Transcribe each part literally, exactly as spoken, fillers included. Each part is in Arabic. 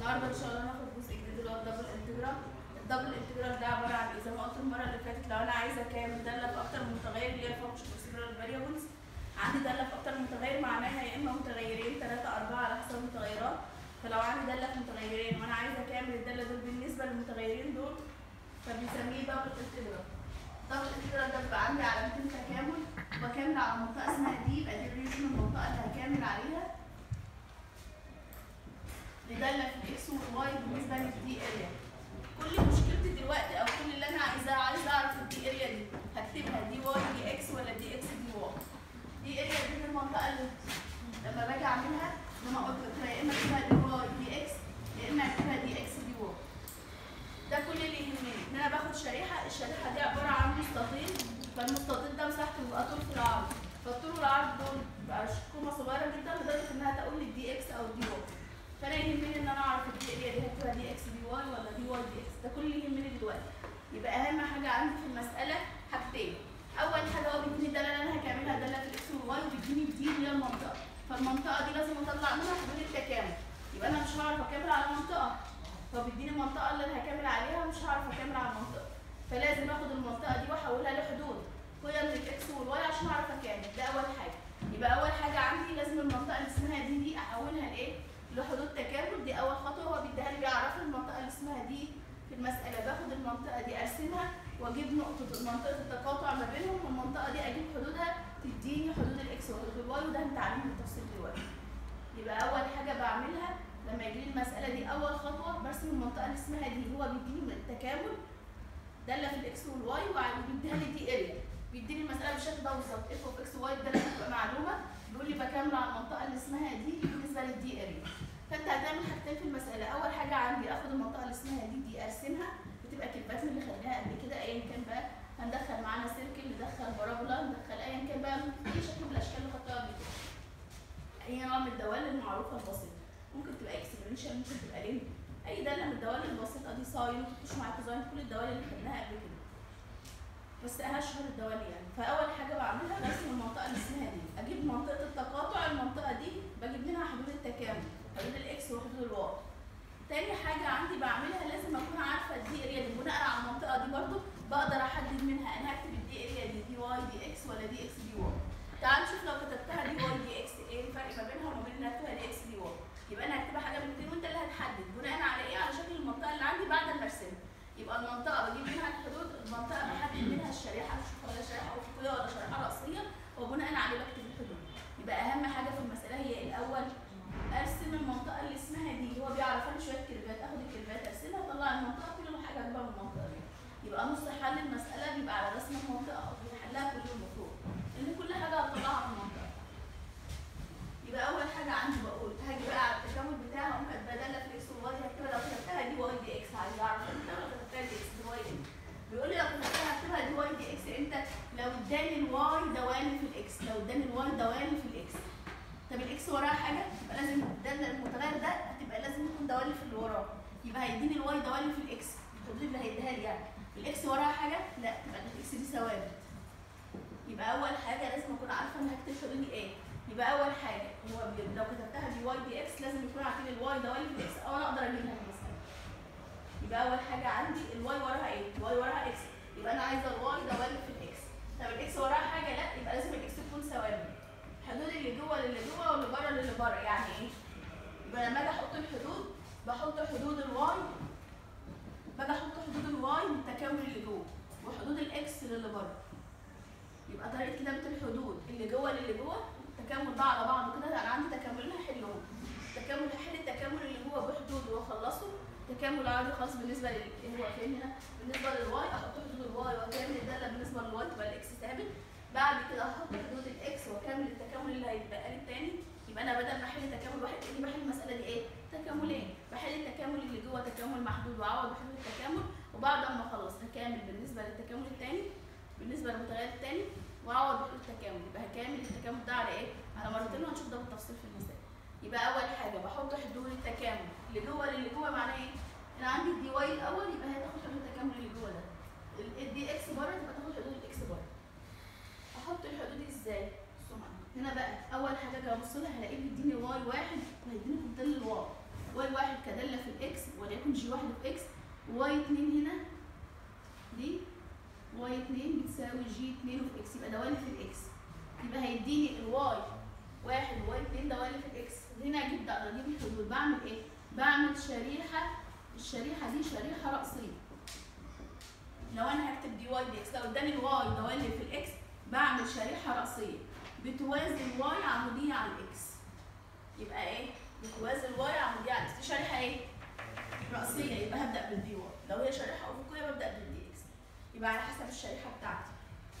النهارده ان شاء الله هناخد جزء جديد اللي هو الدبل انتجرال. الدبل انتجرال ده عباره عن ايه؟ زي ما قلت المره اللي فاتت، لو انا عايزه اكامل داله في اكتر من متغير اللي هي الفانكشن والسيبرال فاريبلز، عندي داله في اكتر من متغير معناها يا اما متغيرين ثلاثه اربعه على حسب المتغيرات. فلو عندي داله في متغيرين وانا عايزه اكامل الداله دول بالنسبه للمتغيرين دول فبنسميه دبل انتجرال. دبل انتجرال ده بيبقى عندي علامتين تكامل، بكامل على منطقه اسمها دي، يبقى دي الريجن المنطقه اللي هكامل عليها لداله في الاكس والواي بالنسبه للدي اريا. كل مشكلتي دلوقتي او كل اللي انا عايزاه عايزه اعرف الدي اريا دي هكتبها دي واي دي اكس ولا دي اكس دي واي. دي اريا دي المنطقه اللي لما باجي اعملها زي ما قلت لك يا اما اكتبها دي واي دي اكس يا اما اكتبها دي اكس دي واي. ده كل اللي يهمني ان انا باخد شريحه، الشريحه دي عباره عن مستطيل، فالمستطيل ده مساحته بيبقى طول في العرض، فالطول والعرض دول بيبقى قيمه صغيره جدا لدرجه انها تقول لي دي اكس او دي واي. فانا يهمني ان انا اعرف الدي اريا دي هكتبها دي اكس دي واي ولا دي واي دي اكس. ده كل اللي يهمني دلوقتي. يبقى اهم حاجه عندي في المساله حاجتين. اول حاجه هو بيديني الداله اللي انا هكملها داله في الاكس والواي، وبيديني الدي اللي هي المنطقه، فالمنطقه دي لازم اطلع منها حدود التكامل. يبقى انا مش هعرف اكمل على المنطقه، فبيديني المنطقه اللي انا هكمل عليها مش هعرف اكمل على المنطقه، فلازم اخد المنطقه دي واحولها لحدود قيم للاكس والواي عشان اعرف اكمل. ده اول حاجه. يبقى اول حاجه عندي لازم المنطقه اللي اسمها دي دي احولها لايه؟ لحدود تكامل. دي اول خطوه هو بيديها لي، بيعرف لي المنطقه اللي اسمها دي في المساله. باخد المنطقه دي ارسمها واجيب نقطه منطقه التقاطع ما بينهم، والمنطقه دي اجيب حدودها تديني حدود الاكس وحدود الواي، وده هنتعلمه بالتفصيل دلوقتي. يبقى اول حاجه بعملها لما يجي لي المساله دي اول خطوه برسم المنطقه اللي اسمها دي. هو بيديني التكامل داله في الاكس والواي وبيديها لي دي اريا، بيديني المساله بالشكل ده بالظبط اف اوف اكس واي. الداله بتبقى معلومه، بيقول لي بكامل على المنطقه اللي اسمها دي بالنسبه للدي اريا. فانت هتعمل حاجتين في المساله. اول حاجه عندي اخد المنطقه اللي اسمها دي دي ارسمها، بتبقى كلمات من اللي خدناها قبل كده ايا كان بقى، هندخل معانا سيركل، ندخل بارابولا، ندخل ايا كان بقى اي شكل من الاشكال اللي خدتها قبل كده. اي نوع من الدوال المعروفه البسيطه، ممكن تبقى اكسبرينشال، ممكن تبقى لين، اي داله من الدوال البسيطه دي، ساين، مش مع كوزاين، كل الدوال اللي خدناها قبل كده بس اشهر الدوال يعني. فاول حاجه بعملها برسم المنطقه اللي اسمها دي، اجيب منطقه التقاطع، المنطقه دي بجيب منها حدود التكامل، حدود الاكس وحدود الواي. تاني حاجه عندي بعملها لازم اكون عارفه الدي اريا دي، بناء على المنطقه دي برضو بقدر احدد منها انا هكتب الدي اريا دي دي واي دي اكس ولا دي اكس دي واي. تعال نشوف لو كتبتها دي واي دي اكس ايه الفرق ما بينها وما بين ان اكتبها دي اكس دي واي. يبقى انا هكتبها حاجه من الاثنين وانت اللي هتحدد بناء على ايه؟ على شكل المنطقه اللي عندي بعد ما ارسمها. يبقى المنطقه بجيب منها الحدود، المنطقه بحدد منها الشريحه، مش ولا شريحه افقيه ولا شريحه راسيه، وبناء عليه بكتب الحدود. يبقى اهم حاجه في المساله هي الاول ارسم المنطقه اللي اسمها دي. هو بيعرف لي شويه كيرفات، اخد الكيرفات ارسمها اطلع المنطقه، كل حاجه اجيبها من المنطقه دي. يبقى نص حل المساله بيبقى على رسم المنطقه او حلها كل المفروض، لان كل حاجه هطلعها من المنطقه. يبقى اول حاجه عندي بقول هاجي بقى على التكامل بتاعها، ممكن اتبادلها في الاكس والواي، هكتبها لو كتبتها دي واي دي اكس عايز اعرف امتى، لو كتبتها دي اكس دي واي دي. بيقول لي لو كتبتها هكتبها دي واي دي اكس امتى؟ لو اداني الواي دوالي في الاكس، لو اداني الواي دوالي في الاكس. طب الاكس وراها حاجه، يبقى لازم ده المتغير ده هتبقى لازم يكون دوالي في اللي وراه، يبقى هيديني الواي دوالي في الاكس، الحدود اللي هيديها لي يعني. الاكس وراها حاجه؟ لا، يبقى الاكس دي ثوابت. يبقى اول حاجه لازم اكون عارفه انا هكتب حدودي ايه. يبقى اول حاجه هو لو كتبتها دي واي دي اكس لازم يكون عارفين الواي دوالي في الاكس او انا اقدر اجيبها في المساله. يبقى اول حاجه عندي الواي وراها ايه؟ الواي وراها اكس، يبقى انا عايزه الواي دوالي في الاكس. طب الاكس وراها حاجه؟ لا، يبقى لازم الاكس تكون ثوابت. حدود اللي جوه للي جوه واللي بره للي بره. يعني ايه؟ يبقى لما اجي احط الحدود بحط حدود الواي، باجي احط حدود الواي للتكامل اللي جوه وحدود الاكس للي بره. يبقى طريقه كتابه الحدود اللي جوه للي جوه، التكامل ده على بعضه كده. انا عندي تكاملين هحلهم، تكامل هحل التكامل اللي جوه بحدود واخلصه، تكامل عادي خالص بالنسبه لل هو فين هنا بالنسبه للواي، احط حدود الواي واكمل الداله بالنسبه للواي تبقى الاكس ثابت. بعد كده احط حدود الاكس واكمل التكامل اللي هيتبقى لي الثاني. يبقى انا بدل ما احل تكامل واحد كاني بحل المساله دي ايه؟ تكاملين، بحل التكامل اللي جوه تكامل محدود واعوض بحدود التكامل، وبعد ما اخلص هكامل بالنسبه للتكامل الثاني بالنسبه للمتغير الثاني واعوض بحدود التكامل. يبقى هكامل التكامل ده على ايه؟ على مرتين، وهنشوف ده بالتفصيل في المثال. يبقى اول حاجه بحط حدود التكامل اللي جوه للي جوه. معناه ايه؟ انا عندي الدي واي الاول، يبقى هي تاخد حدود التكامل اللي جوه ده. الدي اكس بره تبقى تاخد حدود الاكس بره. احط الحدود ازاي؟ بصوا معايا هنا بقى. اول حاجه اجي ابص لها هلاقيه بيديني واي واحد وهيديني في ظل الواي، واي واحد كداله في الاكس وليكن جي واحد في اكس، واي اتنين هنا دي واي اتنين بتساوي جي اتنين في اكس، يبقى دوالي في الاكس، يبقى هيديني الواي واحد وواي اتنين دوالي في الاكس. هنا اجيب ده اجيب الحدود، بعمل ايه؟ بعمل شريحه، الشريحه دي شريحه رأسيه. لو انا هكتب دي واي دي اكس، لو اداني الواي دوالي في الاكس بعمل شريحه رأسيه بتوازي الواي عموديه على الاكس. يبقى ايه؟ بتوازي الواي عموديه على الاكس، دي شريحه ايه؟ رأسيه، يبقى هبدأ بالدي واي. لو هي شريحه افقيه ببدأ بالدي اكس، يبقى على حسب الشريحه بتاعتي.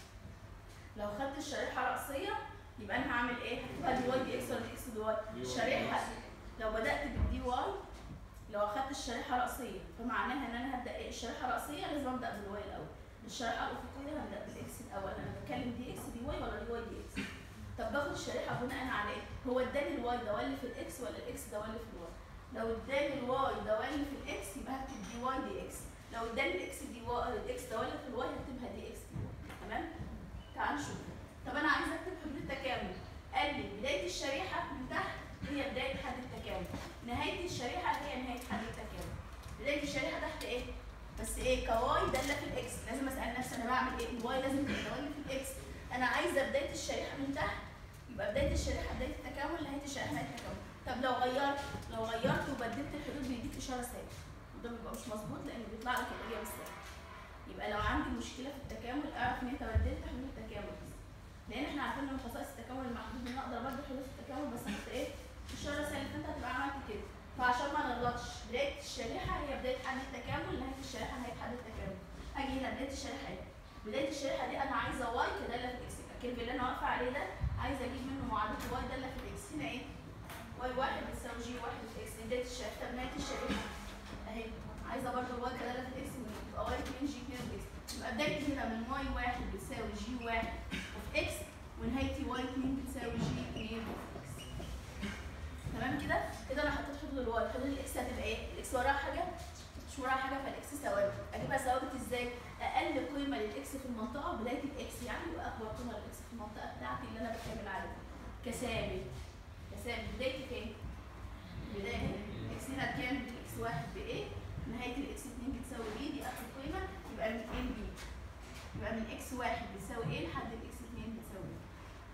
لو خدت الشريحه رأسيه يبقى انا هعمل ايه؟ هتبقى دي واي دي اكس ولا دي اكس دي واي؟ الشريحه لو بدأت بالدي واي، لو اخدت الشريحه رأسيه فمعناها ان انا هبدأ ايه؟ الشريحه رأسيه لازم ابدأ بالواي الاول. الشريحه الافقيه هبدأ بالاكس الاول، انا بتكلم دي اكس دي واي ولا دي واي دي اكس. طب باخد الشريحه بناء على ايه؟ هو اداني الواي دوالي في الاكس ولا الاكس دوالي في الواي؟ لو اداني الواي دوالي في الاكس يبقى هكتب دي واي دي اكس، لو اداني الاكس دي واي الاكس دوالي في الواي هكتبها دي اكس دي واي. تمام؟ تعال نشوف. طب انا عايزه اكتب حدود التكامل. قال لي بدايه الشريحه من تحت هي بدايه حد التكامل، نهايه الشريحه هي نهايه حد التكامل. بدايه الشريحه تحت ايه؟ بس ايه؟ كواي داله في الاكس، لازم اسال نفسي انا بعمل ايه؟ الواي لازم تبقى دوالي في الاكس. انا عايزه بدايه الشريحه من تحت، يبقى بدايه الشريحه بدايه التكامل، نهايه الشريحه نهايه التكامل. طب لو غيرت لو غيرت وبدلت الحدود بيديك اشاره سالب، وده بيبقى مش مظبوط لان بيطلع لك الاجابه بالسالب. يبقى لو عندي مشكله في التكامل اعرف ان انت بدلت حدود التكامل بس، لان احنا عارفين ان خصائص التكامل المحدود ان اقدر ابدل حدود التكامل بس احط ايه؟ اشاره سالب، فانت هتبقى عملت كده. فعشان ما نغلطش بدايه الشريحه هي بدايه حد التكامل، نهايه الشريحه نهايه حد التكامل. اجي هنا بدايه الشريحه ايه؟ بدايه الشريحه دي انا عايزه واي كداله في الاكس، الكيرف اللي انا واقفه عليه ده عايزه اجيب منه معادله واي داله في الاكس. هنا ايه؟ واي واحد بتساوي جي واحد في اكس، بدايه الشريحه. طب نهايه الشريحه اهي عايزه برضه واي كداله في الاكس، يبقى واي اتنين جي اتنين في اكس. يبقى بدايتي هنا من واي واحد بتساوي جي واحد في اكس، ونهايتي واي اتنين بتساوي جي اتنين في اكس. تمام كده؟ كده انا حطيت حدود الواي، حدود الاكس هتبقى ايه؟ الاكس وراها حاجه؟ مش وراها حاجه، فالاكس ثوابت. اجيبها ثوابت ازاي؟ اقل قيمه للاكس في المنطقه بدايه الاكس يعني، واكبر قيمه للاكس في المنطقه بتاعتي اللي انا بكمل عليها كثابت. كثابت بدايتي فين؟ بدايه الاكس هنا بكام؟ الاكس واحد بايه؟ نهايه الاكس اتنين بتساوي بي، دي اخر قيمه، يبقى من ايه لبي. يبقى من اكس واحد بتساوي ايه لحد الاكس اتنين بتساوي بي.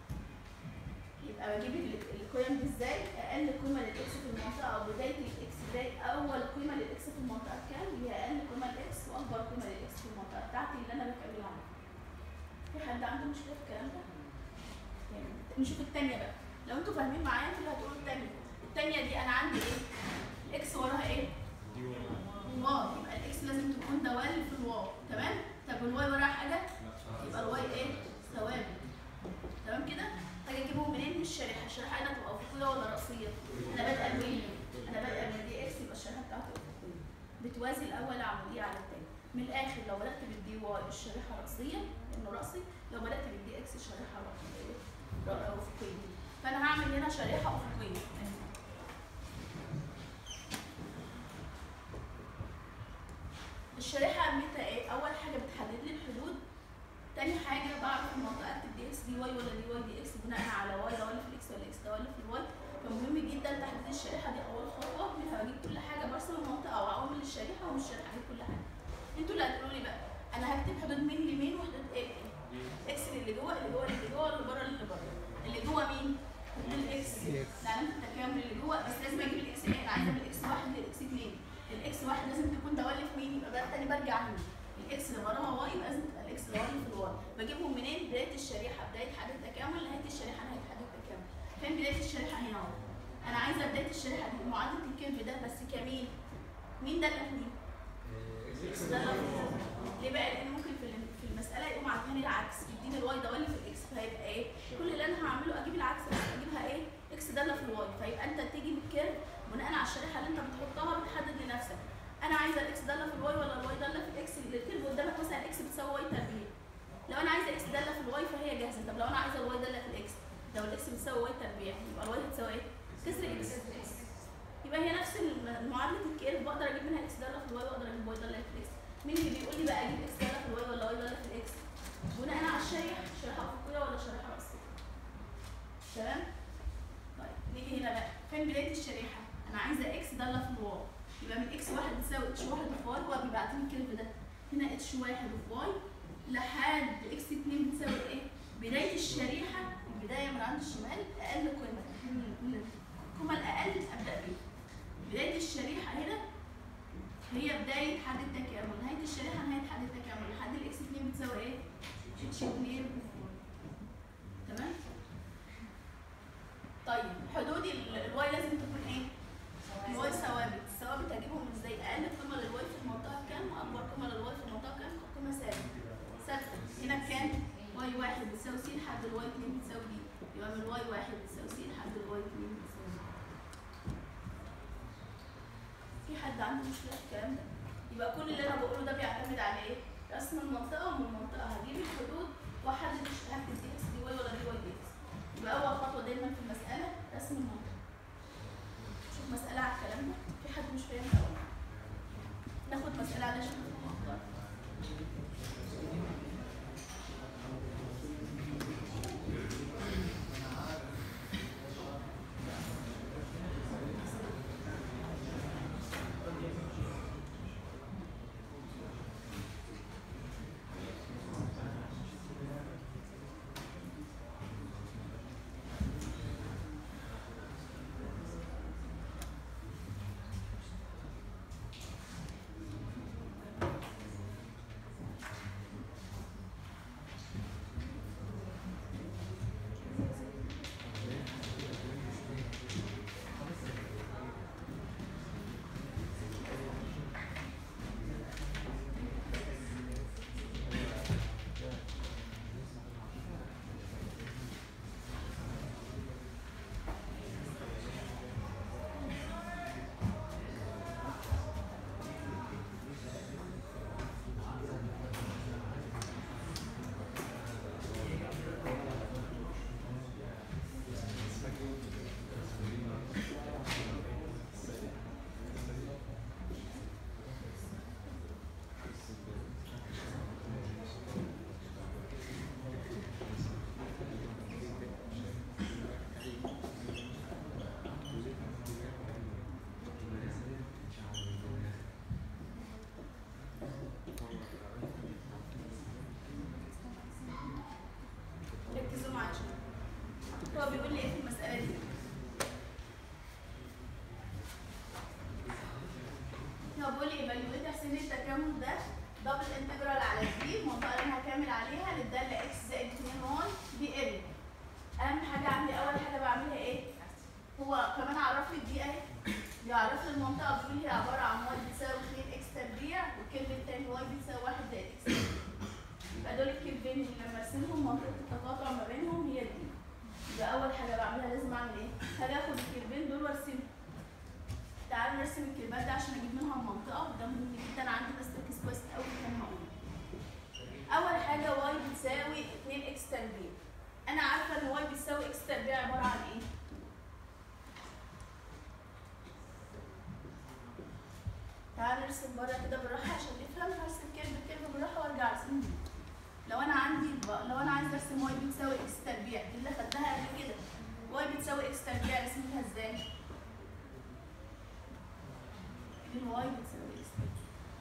يبقى بجيب القيم دي ازاي؟ اقل قيمه للاكس في المنطقه او بدايه الاكس، بدايه اول قيمه للاكس في المنطقه بكام؟ هي اقل قيمه للاكس واكبر قيمه للاكس في المنطقه بتاعتي اللي انا بكمل عليها. في حد عنده مشكله في الكلام ده؟ يعني نشوف الثانيه بقى. لو انتوا فاهمين معايا انتوا اللي هتقولوا الثانيه. الثانيه دي انا عندي ايه؟ الاكس وراها ايه؟ واو، يبقى الاكس لازم تكون دوالي في الواو. تمام؟ طب والواي وراها حاجه؟ يبقى الواي ايه؟ ثوابت. تمام كده؟ هاجي اجيبهم منين؟ من الشريحه، الشريحه هنا تبقى افقيه ولا راسيه؟ انا بادئه منين؟ انا بادئه من دي اكس، يبقى الشريحه بتاعتي افقيه. بتوازي الاول عموديه على الثاني. من الاخر لو بدات بالدي واي الشريحه راسيه لانه راسي، لو بدات بالدي اكس الشريحه راسيه افقيه. فانا هعمل هنا شريحه افقيه. الشريحه اهميتها ايه؟ اول حاجه بتحدد لي الحدود، تاني حاجه بعرف المنطقه دي اكس دي واي ولا دي واي دي اكس بناء على واي دوالي في الاكس ولا اكس دوالي في الواي. فمهم جدا تحديد الشريحه، دي اول خطوه منها بجيب كل حاجه، برسم المنطقه واعمل الشريحه ومن الشريحه اجيب كل حاجه. انتوا اللي هتقولوا لي بقى انا هكتب حدود مين لمين وحدود ايه لايه؟ اكس اللي جوه اللي جوه اللي جوه اللي بره اللي بره. اللي جوه مين؟ حدود الاكس، علامه التكامل اللي جوه، بس لازم اجيب الاكس ايه؟ انا عايزه من الاكس واحد للاكس اتنين. الاكس واحد لازم تكون دوالي في مين؟ يبقى بقى الثاني برجع هنا. الاكس اللي وراها واي يبقى لازم تبقى الاكس اللي وراها في الواي. بجيبهم منين؟ بدايه الشريحه بدايه حد التكامل، نهايه الشريحه نهايه حد التكامل. فين بدايه الشريحه؟ هنا اهو. انا عايزه بدايه الشريحه دي معادله الكيرف ده بس كمين؟ مين ده اللي مين؟ اكس ده ليه بقى؟ لان ممكن في في المساله يقوم عاطيني العكس، يديني الواي دوالي في الاكس، فهيبقى ايه؟ كل اللي انا هعمله اجيب العكس بس اجيبها ايه؟ اكس داله في الواي. فيبقى انت تيجي بالكيرف بناء على الشريحه اللي انت بتحطها بتحدد لنفسك انا عايزه الاكس داله في الواي ولا الواي داله في الاكس. الكيرف قدامك مثلا اكس بتساوي واي تربيع. لو انا عايزه اكس داله في الواي فهي جاهزه. طب لو انا عايزه الواي داله في الاكس، لو الاكس بتساوي واي تربيع يبقى الواي هتساوي ايه؟ كسر اكس. يبقى هي نفس معادله الكيرف، بقدر اجيب منها اكس داله في الواي واقدر اجيب واي داله في الاكس. مين اللي بيقول لي بقى اجيب اكس داله في الواي ولا واي داله في الاكس؟ بناء على الشريحه، شريحه افقيه ولا شريحه راسيه. تمام؟ طيب نيجي هنا بقى، فين بدايه الشريحه؟ انا عايزه اكس داله في الواي. واي. يبقى من اكس واحد بتساوي اتش واحد اوف واي، هو بيبعت لي الكيرف ده هنا اتش واحد اوف واي لحد اكس اتنين بتساوي ايه؟ بدايه الشريحه، البدايه من عند الشمال اقل قيمه، القيمه الاقل ابدا بيها. بدايه الشريحه هنا هي بدايه حد التكامل، نهايه الشريحه نهايه حد التكامل لحد الاكس اتنين بتساوي ايه؟ اتش اتنين اوف واي. تمام؟ طيب حدود الواي لازم تكون ايه؟ الواي ثوابت، الثوابت هجيبهم ازاي؟ اقل قيمه للواي في المنطقه كام؟ واكبر قيمه للواي في المنطقه كام؟ قيمه ثابته. ثابته. هنا كام؟ واي واحد بتساوي س لحد الواي اتنين بتساوي دي، يبقى من واي واحد بتساوي س لحد الواي اتنين بتساوي دي. في حد عنده مشكله في الكلام ده؟ يبقى كل اللي انا بقوله ده بيعتمد على ايه؟ رسم المنطقه، ومن المنطقه هجيب الحدود واحدد هكتب دي اكس دي واي ولا دي واي دي اكس. يبقى اول خطوه دايما في المساله رسم المنطقه. شوف مساله على الكلام ده، في حد مش فاهم الاول؟ ناخد مساله على شكل اكتر. هو بيقول لي ايه في المسألة دي؟ هو بيقول لي ايفالويت تحسين التكامل ده دبل انتجرال على دي، المنطقة اللي انا هكمل عليها للدالة اكس زائد اتنين واي دي ال. أهم حاجة عندي أول حاجة بعملها ايه؟ هو كمان عرف لي الدي اهي، بيعرف لي المنطقة بيقول لي عبارة عن واي بتساوي اتنين اكس تربيع، والكيرف التاني واي بتساوي واحد زائد اكس تربيع. يبقى دول الكيرفين اللي لما ارسمهم منطقة التقاطع ما بينهم هي دي. يبقى أول حاجة بعملها لازم أعمل إيه؟ هاجي آخد الكيرفين دول وأرسمهم. تعالوا نرسم الكيرفات ده عشان أجيب منها المنطقة، وده مهم جدا عندي بس تركز كويس أوي في كام هقوله. أول حاجة واي بتساوي اتنين اكس تربيع. أنا عارفة إن واي بتساوي اكس تربيع عبارة عن إيه؟ تعالوا نرسم بره كده بالراحة عشان نفهم. هرسم كيرف كيرف بالراحة وأرجع أرسم. لو أنا عندي لو أنا عايز أرسم واي بتساوي اكس تربيع، دي اللي خدناها قبل كده. واي بتساوي اكس تربيع رسمتها ازاي؟ الواي بتساوي اكس تربيع.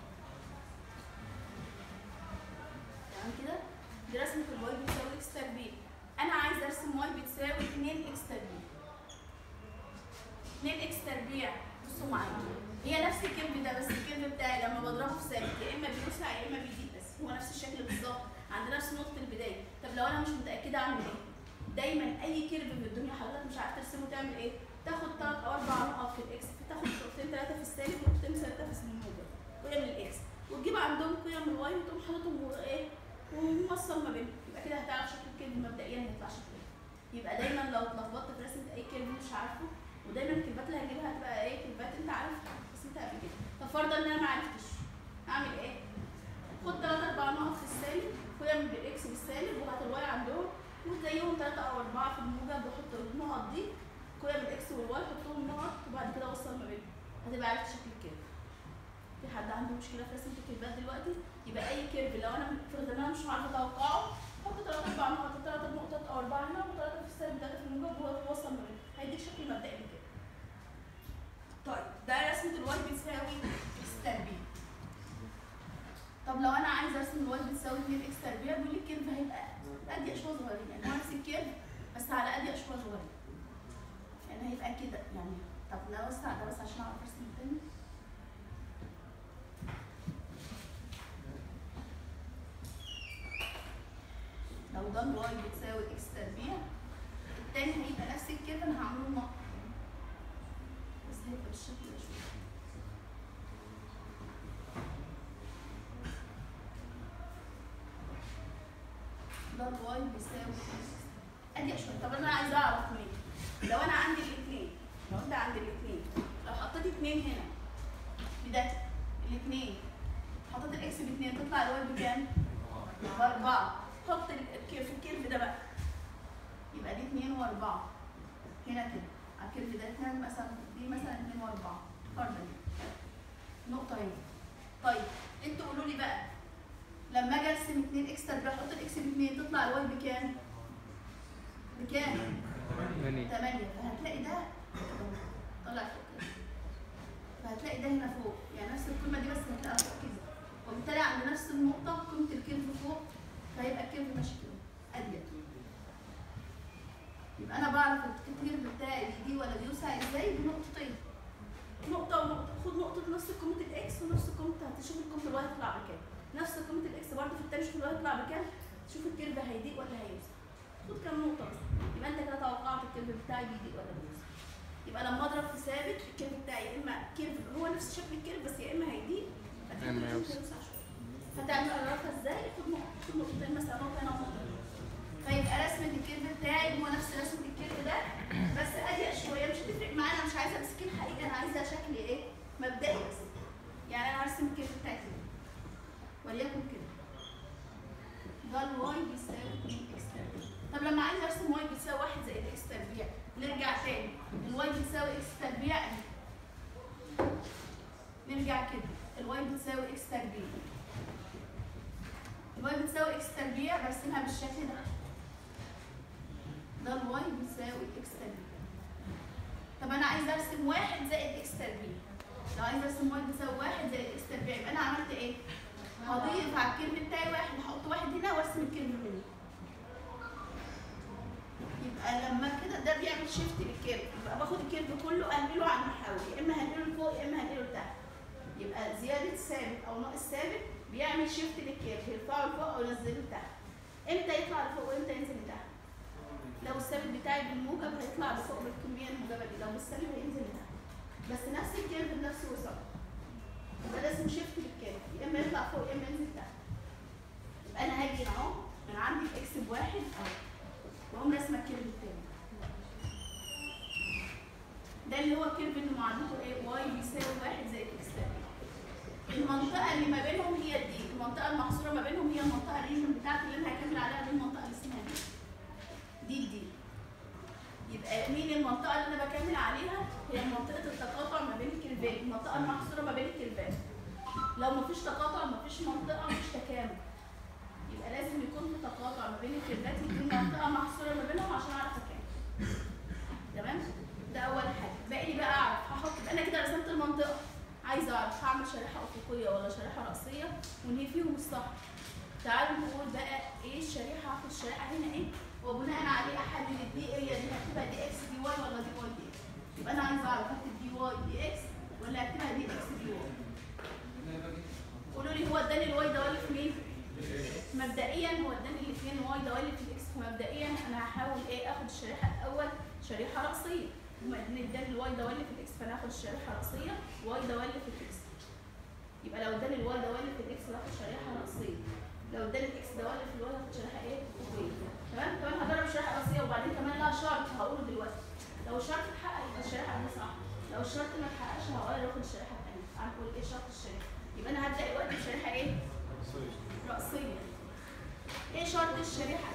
تمام كده؟ دي رسمة الواي بتساوي اكس تربيع. أنا عايز أرسم واي بتساوي اتنين اكس تربيع. اتنين اكس تربيع بصوا معايا. هي نفس الكيرف ده، بس الكيرف بتاعي لما بضربه في ثابت يا إما بيوسع يا إما بيزيد، بس هو نفس الشكل بالظبط، عند نفس نقطة البداية. طب لو أنا مش متأكدة أعمل إيه؟ دايما اي كيرف في الدنيا حضرتك مش عارف ترسمه تعمل ايه؟ تاخد ثلاث او اربع نقط في الاكس، تاخد نقطتين ثلاثه في السالب ونقطتين ثلاثه في الموجب، قيم الاكس، وتجيب عندهم قيم الواي وتقوم حاططهم ايه؟ وموصل ما بينهم، يبقى كده هتعرف شكل الكيرف مبدئيا هيطلع شكله ايه. يبقى دايما لو اتلخبطت في رسمه اي كيرف مش عارفه، ودايما الكيرفات اللي هجيبها هتبقى ايه؟ كيرفات انت عارفها رسمتها قبل كده. طب فرضا ان انا ما عرفتش اعمل ايه؟ خد ثلاث اربع نقط في السالب، قيم بالاكس بالسالب، وهات الواي عندهم وزيهم ثلاثة أو أربعة في الموجب، وحط النقط دي قيم الإكس والواي، حطهم نقط وبعد كده وصل ما بينهم، هتبقى عرفت شكل الكيرف. في حد عنده مشكلة في رسمة الكيرفات دلوقتي؟ يبقى أي كيرف لو أنا فرض إن أنا مش عارفة أتوقعه، حط ثلاث أربع نقط، ثلاث نقطات أو أربعة هنا وثلاثة في السالب ثلاثة في الموجب ووصل ما بينهم، هيديك شكل مبدئي للكيرف. طيب ده رسمة الواي اشواط صغيرين، يعني هو نفس الكيرف بس على قد اشواط صغيرين. يعني هيبقى كده يعني. طب نوسع ده بس عشان اعرف ارسم تاني. لو ده الواي بتساوي اكس تربيع، التاني هيبقى نفس الكيرف انا هعمله نقط بس هيبقى بالشكل ده شويه. ده الواي بيساوي ادي اشوف. طب انا عايزه اعرف مين؟ لو انا عندي الاثنين، لو انت عندي الاثنين، لو حطيت اثنين هنا بده الاثنين، حطيت الاكس باثنين تطلع الواي بكام؟ باربعه. حط الكيرف الكيرف ده بقى يبقى دي اثنين واربعه هنا كده على الكيرف ده اثنين مثلا، دي مثلا اثنين واربعه فرضا دي نقطه هنا. طيب انتوا قولوا لي بقى لما اجي ارسم اثنين اكس تربيع احط الاكس باثنين تطلع الواي بكام؟ بكام؟ ثمانية. فهتلاقي ده طلع فوق كده، فهتلاقي ده هنا فوق، يعني نفس القيمة دي بس هتلاقيها فوق كده، وبالتالي عند نفس النقطة قيمة الكيرف فوق، فهيبقى الكيرف ماشي كده أضيق. يبقى أنا بعرف الكيرف بتاعي دي ولا بيوسع إزاي بنقطتين. نقطة ونقطة، خد نقطة نفس قيمة الإكس ونفس قيمة، هتشوف قيمة الواي هتطلع بكام. نفس قيمة الإكس برضه في التاني شوف الواي هيطلع بكام، شوف الكيرف هيضيق ولا هيوسع. خد كام نقطة بس، يبقى أنت كده توقعت الكيرف بتاعي بيضيق ولا بيوسع. يبقى لما أضرب في ثابت الكيرف بتاعي يا إما كيرف هو نفس شكل الكيرف بس يا إما هيضيق يا إما هيوسع شوية. فتعمل أعرفها إزاي؟ خد نقطة، خد نقطتين مثلا نقطة هنا ونقطة هنا. فيبقى رسمة الكيرف بتاعي هو نفس رسمة الكيرف ده بس أضيق شوية، مش هتفرق معايا، أنا مش عايزة أمسك الحقيقة، أنا عايزة شكل إيه؟ مبدئي بس. يعني أنا هرسم الكيرف بتاعي كده وليكن كده. ده الواي بيساوي اتنين اكس تربيع. طب لما عايز ارسم واي بيساوي واحد زائد اكس تربيع، نرجع تاني، الواي بتساوي اكس تربيع اهي. نرجع كده، الواي بتساوي اكس تربيع. الواي بتساوي اكس تربيع برسمها بالشكل ده. ده الواي بيساوي اكس تربيع. طب انا عايز ارسم واحد زائد اكس تربيع. لو عايز ارسم واي بتساوي واحد زائد اكس تربيع يبقى انا عملت ايه؟ هضيف على الكيرف بتاعي واحد، هحط واحد هنا وارسم الكيرف هنا. يبقى لما كده ده بيعمل شيفت للكيرف، يبقى باخد الكيرف كله انقله على المحاور، يا اما هنقله لفوق يا اما هنقله لتحت. يبقى زياده ثابت او ناقص ثابت بيعمل شيفت للكيرف، يرفعه لفوق او ينزله لتحت. امتى يطلع لفوق وامتى ينزل لتحت؟ لو الثابت بتاعي بالموجب هيطلع لفوق بالكميه الموجبه دي، لو بالسالب هينزل لتحت. بس نفس الكيرف بنفس وسطه. يبقى ده اسمه شيفت للكيرف، يا اما يطلع فوق يا اما ينزل تحت. يبقى انا هاجي هنا اهو، انا عندي الاكس بواحد اهو، واقوم راسمه الكيرف التاني. ده اللي هو الكيرف اللي معادلته ايه؟ واي بيساوي واحد زائد اكس تربيع. المنطقه اللي ما بينهم هي دي، المنطقه المحصوره ما بينهم هي المنطقه الريجن بتاعتي اللي انا هكمل عليها، دي المنطقه اللي اسمها دي. دي دي. يبقى مين المنطقه اللي انا بكمل عليها؟ هي منطقه التقاطع ما بين الكيرفات، المنطقه المحصوره ما بين الكيرفات. لو مفيش تقاطع مفيش منطقه، مفيش تكامل. يبقى لازم يكون في تقاطع ما بين الكيرفات، يكون منطقه محصوره ما بينهم عشان اعرف اكمل. تمام؟ ده اول حاجه. باقي لي بقى اعرف هحط، يبقى انا كده رسمت المنطقه. عايزه اعرف هعمل شريحه افقيه ولا شريحه راسيه وانهي فيهم الصح. تعالوا نقول بقى ايه الشريحه، هاخد الشريحه هنا ايه وبناء عليه احدد الدي اريا دي هكتبها دي اكس دي واي ولا دي واي دي اكس. يبقى انا عايزه اعرف هكتب دي واي دي اكس ولا هكتبها دي اكس دي واي. قولوا لي هو اداني الواي ده ولا في مين؟ مبدئيا هو اداني الاثنين واي ده ولا في الاكس، فمبدئيا انا هحاول ايه اخد الشريحه الاول شريحه راسيه. بما ان اداني الواي ده ولا في الاكس فانا هاخد الشريحه راسيه واي ده ولا في الاكس. يبقى لو اداني الواي ده ولا في الاكس هاخد شريحه راسيه، لو اداني الاكس ده ولا في الواي هاخد شريحه ايه؟ افقيه. تمام؟ كمان هجرب شريحه راسيه وبعدين كمان لها شرط هقوله دلوقتي. لو الشرط اتحقق يبقى الشريحه دي صح، لو الشرط ما اتحققش هغير واخد الشريحه الثانيه. هنقول ايه شرط الشريحه؟ يبقى انا هبدا دلوقتي بشريحه ايه؟ راسيه. ايه شرط الشريحه